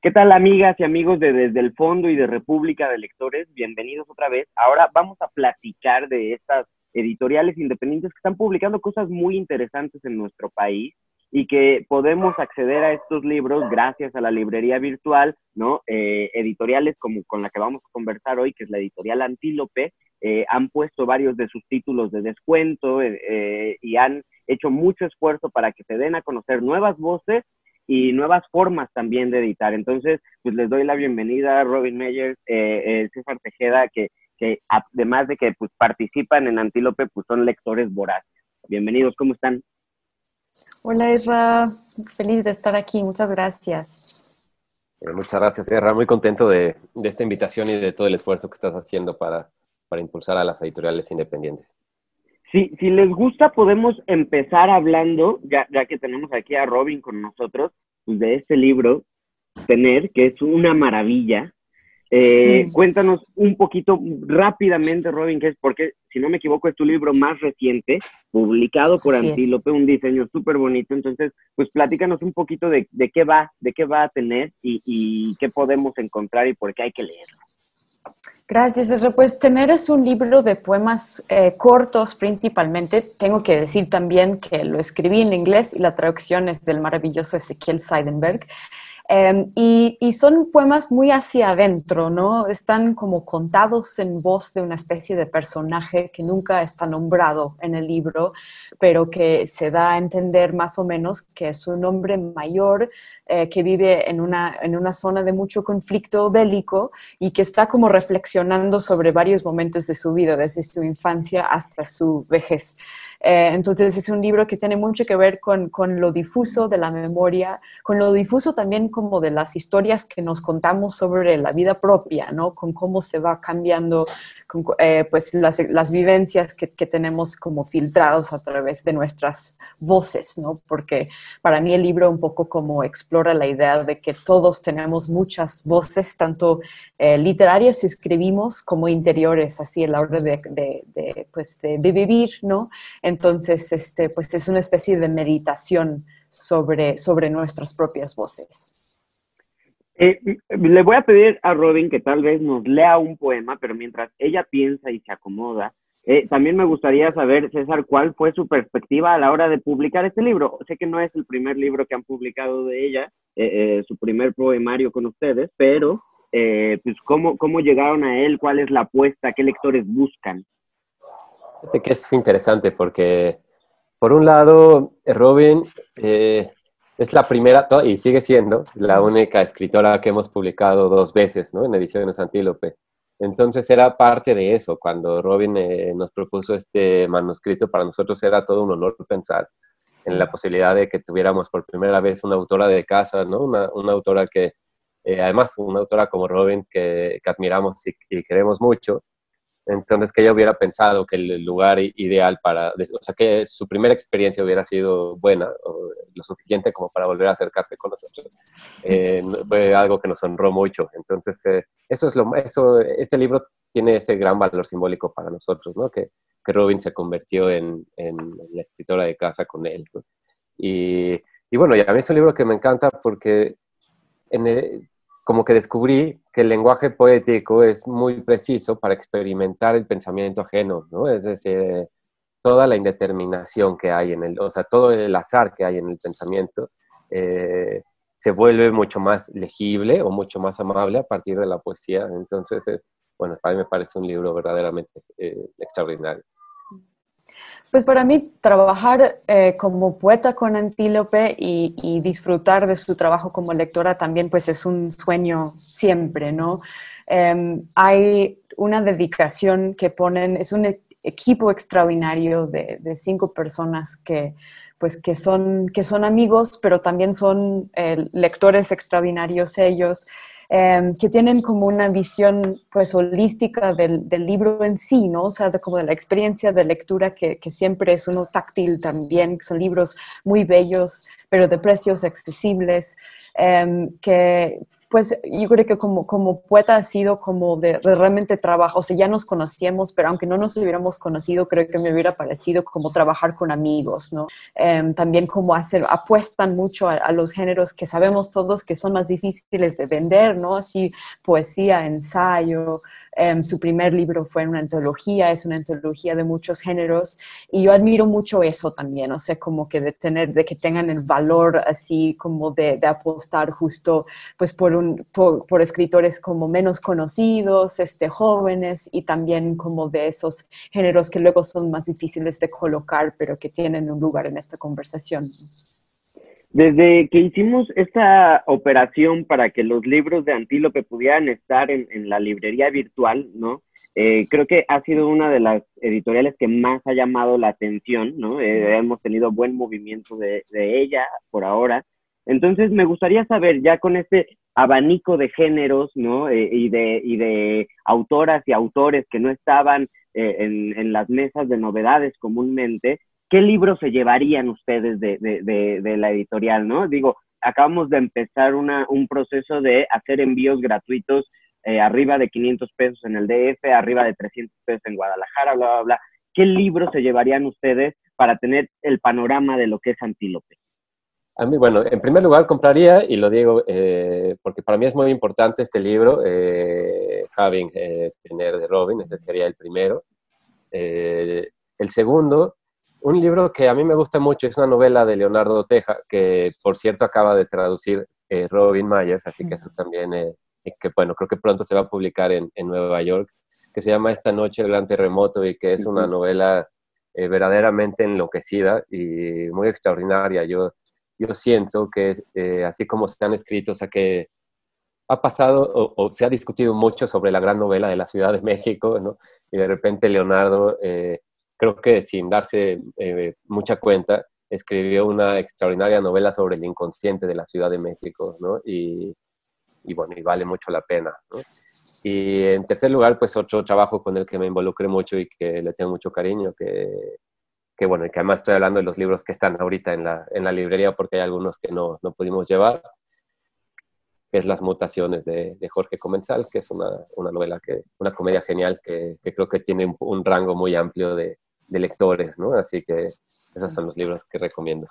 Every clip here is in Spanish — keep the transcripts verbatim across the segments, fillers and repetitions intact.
¿Qué tal, amigas y amigos de Desde el Fondo y de República de Lectores? Bienvenidos otra vez. Ahora vamos a platicar de estas editoriales independientes que están publicando cosas muy interesantes en nuestro país y que podemos acceder a estos libros gracias a la librería virtual, ¿no? Eh, editoriales como con la que vamos a conversar hoy, que es la editorial Antílope, eh, han puesto varios de sus títulos de descuento eh, eh, y han hecho mucho esfuerzo para que se den a conocer nuevas voces y nuevas formas también de editar. Entonces, pues les doy la bienvenida a Robin Meyers, eh, eh, César Tejeda, que, que además de que pues, participan en Antílope, pues son lectores voraces. Bienvenidos, ¿cómo están? Hola Isra, feliz de estar aquí, muchas gracias. Eh, muchas gracias, Erra. Muy contento de, de esta invitación y de todo el esfuerzo que estás haciendo para, para impulsar a las editoriales independientes. Sí, si les gusta, podemos empezar hablando, ya, ya que tenemos aquí a Robin con nosotros, pues de este libro, Tener, que es una maravilla. Eh, Mm. cuéntanos un poquito rápidamente, Robin, que es porque, si no me equivoco, es tu libro más reciente, publicado por Así es. Antílope, un diseño súper bonito. Entonces, pues platícanos un poquito de, de qué va, de qué va a tener y, y qué podemos encontrar y por qué hay que leerlo. Gracias, Isra. Pues Tener es un libro de poemas eh, cortos principalmente. Tengo que decir también que lo escribí en inglés y la traducción es del maravilloso Ezequiel Seidenberg. Eh, y, y son poemas muy hacia adentro, ¿no? Están como contados en voz de una especie de personaje que nunca está nombrado en el libro, pero que se da a entender más o menos que es un hombre mayor eh, que vive en una, en una zona de mucho conflicto bélico y que está como reflexionando sobre varios momentos de su vida, desde su infancia hasta su vejez. Eh, entonces es un libro que tiene mucho que ver con, con lo difuso de la memoria, con lo difuso también como de las historias que nos contamos sobre la vida propia, ¿no? Con cómo se va cambiando con, eh, pues las, las vivencias que, que tenemos como filtrados a través de nuestras voces, ¿no? Porque para mí el libro un poco como explora la idea de que todos tenemos muchas voces, tanto eh, literarias si escribimos como interiores, así a la hora de, de, de, pues de, de vivir, ¿no? Entonces, este, pues es una especie de meditación sobre, sobre nuestras propias voces. Eh, le voy a pedir a Robin que tal vez nos lea un poema, pero mientras ella piensa y se acomoda, eh, también me gustaría saber, César, cuál fue su perspectiva a la hora de publicar este libro. Sé que no es el primer libro que han publicado de ella, eh, eh, su primer poemario con ustedes, pero eh, pues ¿cómo, cómo llegaron a él, cuál es la apuesta, qué lectores buscan. Fíjate que es interesante porque, por un lado, Robin eh, es la primera, y sigue siendo, la única escritora que hemos publicado dos veces, ¿no? En Ediciones Antílope. Entonces era parte de eso. Cuando Robin eh, nos propuso este manuscrito, para nosotros era todo un honor pensar en la posibilidad de que tuviéramos por primera vez una autora de casa, ¿no? Una, una autora que, eh, además, una autora como Robin que, que admiramos y, y queremos mucho. Entonces, que ella hubiera pensado que el lugar ideal para, o sea, que su primera experiencia hubiera sido buena, o lo suficiente como para volver a acercarse con nosotros, eh, fue algo que nos honró mucho. Entonces, eh, eso es lo, eso, este libro tiene ese gran valor simbólico para nosotros, ¿no? Que, que Robin se convirtió en, en la escritora de casa con él, ¿no? Y, y bueno, y a mí es un libro que me encanta porque en el, como que descubrí que el lenguaje poético es muy preciso para experimentar el pensamiento ajeno, ¿no? Es decir, toda la indeterminación que hay en el, o sea, todo el azar que hay en el pensamiento eh, se vuelve mucho más legible o mucho más amable a partir de la poesía. Entonces, es, bueno, para mí me parece un libro verdaderamente eh, extraordinario. Pues para mí trabajar eh, como poeta con Antílope y, y disfrutar de su trabajo como lectora también pues es un sueño siempre, ¿no? Eh, hay una dedicación que ponen, es un e- equipo extraordinario de, de cinco personas que pues que son, que son amigos, pero también son eh, lectores extraordinarios ellos, eh, que tienen como una visión pues holística del, del libro en sí, ¿no? O sea, de, como de la experiencia de lectura que, que siempre es uno táctil también, que son libros muy bellos, pero de precios accesibles, eh, que, Pues yo creo que como, como poeta ha sido como de, de realmente trabajo, o sea, ya nos conocíamos, pero aunque no nos hubiéramos conocido, creo que me hubiera parecido como trabajar con amigos, ¿no? Eh, también como hacer, apuestan mucho a, a los géneros que sabemos todos que son más difíciles de vender, ¿no? Así, poesía, ensayo. Um, su primer libro fue una antología, es una antología de muchos géneros, y yo admiro mucho eso también, o sea, como que de tener, de que tengan el valor así como de, de apostar justo pues por, un, por, por escritores como menos conocidos, este, jóvenes, y también como de esos géneros que luego son más difíciles de colocar, pero que tienen un lugar en esta conversación. Desde que hicimos esta operación para que los libros de Antílope pudieran estar en, en la librería virtual, ¿no? Eh, creo que ha sido una de las editoriales que más ha llamado la atención, ¿no? Eh, hemos tenido buen movimiento de, de ella por ahora. Entonces, me gustaría saber, ya con este abanico de géneros, ¿no? Eh, y, de, y de autoras y autores que no estaban eh, en, en las mesas de novedades comúnmente, ¿qué libros se llevarían ustedes de, de, de, de la editorial, no? Digo, acabamos de empezar una, un proceso de hacer envíos gratuitos eh, arriba de quinientos pesos en el D F, arriba de trescientos pesos en Guadalajara, bla, bla, bla. ¿Qué libros se llevarían ustedes para tener el panorama de lo que es Antílope? A mí, bueno, en primer lugar compraría, y lo digo eh, porque para mí es muy importante este libro, eh, Having, eh, Tener de Robin, ese sería el primero. Eh, el segundo, un libro que a mí me gusta mucho, es una novela de Leonardo Teja, que por cierto acaba de traducir eh, Robin Myers, así que eso también, eh, que bueno, creo que pronto se va a publicar en, en Nueva York, que se llama Esta noche el gran terremoto, y que es una uh-huh. novela eh, verdaderamente enloquecida y muy extraordinaria. Yo, yo siento que eh, así como se han escrito, o sea que ha pasado o, o se ha discutido mucho sobre la gran novela de la Ciudad de México, ¿no? Y de repente Leonardo, eh, creo que sin darse eh, mucha cuenta, escribió una extraordinaria novela sobre el inconsciente de la Ciudad de México, ¿no? Y, y bueno, y vale mucho la pena, ¿no? Y en tercer lugar, pues otro trabajo con el que me involucré mucho y que le tengo mucho cariño, que, que bueno, y que además estoy hablando de los libros que están ahorita en la, en la librería, porque hay algunos que no, no pudimos llevar, que es Las mutaciones de, de Jorge Comensal, que es una, una novela, que, una comedia genial que, que creo que tiene un, un rango muy amplio de, de lectores, ¿no? Así que esos son los libros que recomiendo.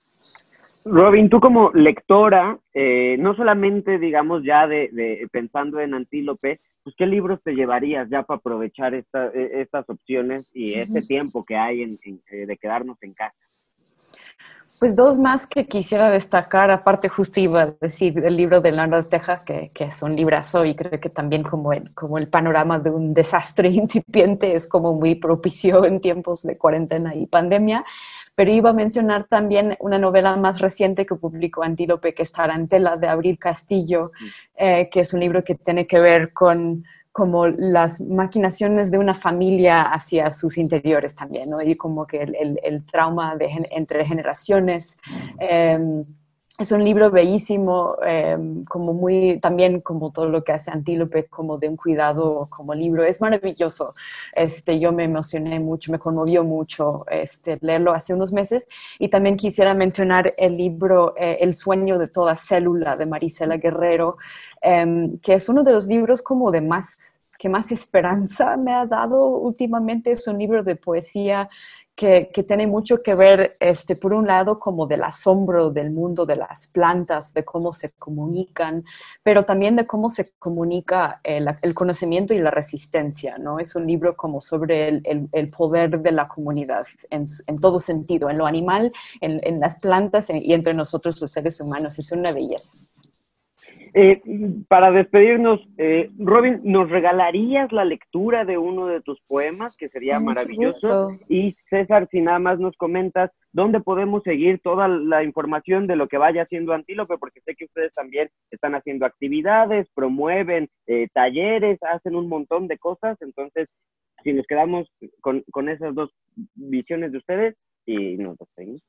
Robin, tú como lectora, eh, no solamente, digamos, ya de, de pensando en Antílope, pues, ¿qué libros te llevarías ya para aprovechar esta, estas opciones y este tiempo que hay en, en, de quedarnos en casa? Pues dos más que quisiera destacar, aparte justo iba a decir el libro de Leonardo Teja, que, que es un librazo, y creo que también como el, como el panorama de un desastre incipiente es como muy propicio en tiempos de cuarentena y pandemia. Pero iba a mencionar también una novela más reciente que publicó Antílope, que es Tarantela, de Abril Castillo, eh, que es un libro que tiene que ver con como las maquinaciones de una familia hacia sus interiores también, ¿no? Y como que el, el, el trauma de, entre generaciones. Eh, es un libro bellísimo, eh, como muy, también como todo lo que hace Antílope, como de un cuidado como libro. Es maravilloso. Este, yo me emocioné mucho, me conmovió mucho este, leerlo hace unos meses. Y también quisiera mencionar el libro eh, El sueño de toda célula, de Marisela Guerrero, eh, que es uno de los libros como de más, que más esperanza me ha dado últimamente. Es un libro de poesía Que, que tiene mucho que ver, este, por un lado, como del asombro del mundo de las plantas, de cómo se comunican, pero también de cómo se comunica el, el conocimiento y la resistencia, ¿no? Es un libro como sobre el, el, el poder de la comunidad en, en todo sentido, en lo animal, en, en las plantas y entre nosotros los seres humanos. Es una belleza. Eh, para despedirnos, eh, Robin, ¿nos regalarías la lectura de uno de tus poemas? Que sería Con maravilloso. Y César, si nada más nos comentas, ¿dónde podemos seguir toda la información de lo que vaya haciendo Antílope? Porque sé que ustedes también están haciendo actividades, promueven eh, talleres, hacen un montón de cosas. Entonces, si nos quedamos con, con esas dos visiones de ustedes, y nos despedimos.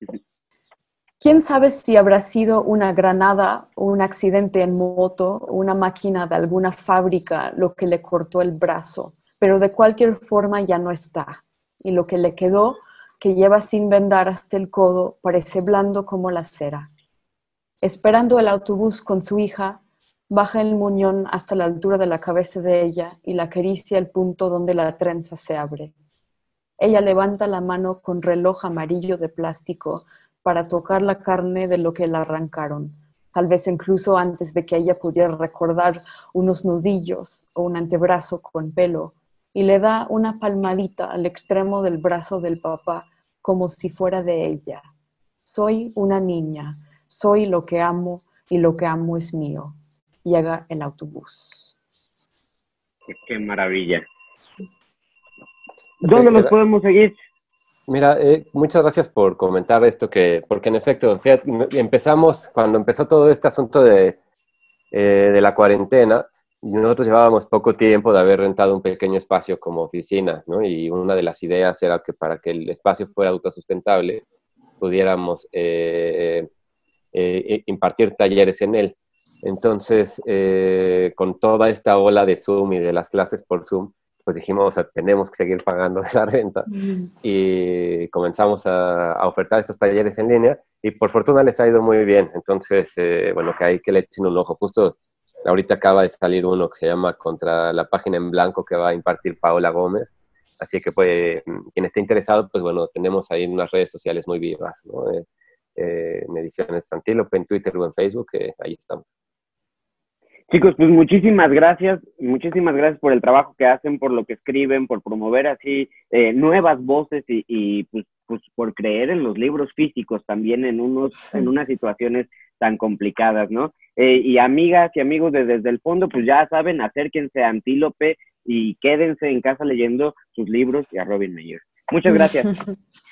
¿Quién sabe si habrá sido una granada o un accidente en moto, una máquina de alguna fábrica lo que le cortó el brazo? Pero de cualquier forma ya no está. Y lo que le quedó, que lleva sin vendar hasta el codo, parece blando como la cera. Esperando el autobús con su hija, Baja el muñón hasta la altura de la cabeza de ella y la acaricia el punto donde la trenza se abre. Ella levanta la mano con reloj amarillo de plástico para tocar la carne de lo que le arrancaron, tal vez incluso antes de que ella pudiera recordar unos nudillos o un antebrazo con pelo, y le da una palmadita al extremo del brazo del papá como si fuera de ella. Soy una niña, soy lo que amo y lo que amo es mío. Llega el autobús. Qué, qué maravilla. ¿Dónde los podemos seguir? Mira, eh, muchas gracias por comentar esto, que, porque en efecto, fíjate, empezamos, cuando empezó todo este asunto de, eh, de la cuarentena, nosotros llevábamos poco tiempo de haber rentado un pequeño espacio como oficina, ¿no? Y una de las ideas era que para que el espacio fuera autosustentable, pudiéramos eh, eh, impartir talleres en él. Entonces, eh, con toda esta ola de Zoom y de las clases por Zoom, pues dijimos, o sea, tenemos que seguir pagando esa renta. Mm. Y comenzamos a, a ofertar estos talleres en línea y por fortuna les ha ido muy bien. Entonces, eh, bueno, que hay que le echen un ojo. Justo ahorita acaba de salir uno que se llama Contra la página en blanco, que va a impartir Paola Gómez. Así que pues, quien esté interesado, pues bueno, tenemos ahí unas redes sociales muy vivas, ¿no? Eh, eh, en Ediciones Antílope, en Twitter o en Facebook, eh, ahí estamos. Chicos, pues muchísimas gracias, muchísimas gracias por el trabajo que hacen, por lo que escriben, por promover así eh, nuevas voces y, y pues, pues por creer en los libros físicos también en unos en unas situaciones tan complicadas, ¿no? Eh, y amigas y amigos de Desde el Fondo, pues ya saben, acérquense a Antílope y quédense en casa leyendo sus libros y a Robin Meyers. Muchas gracias.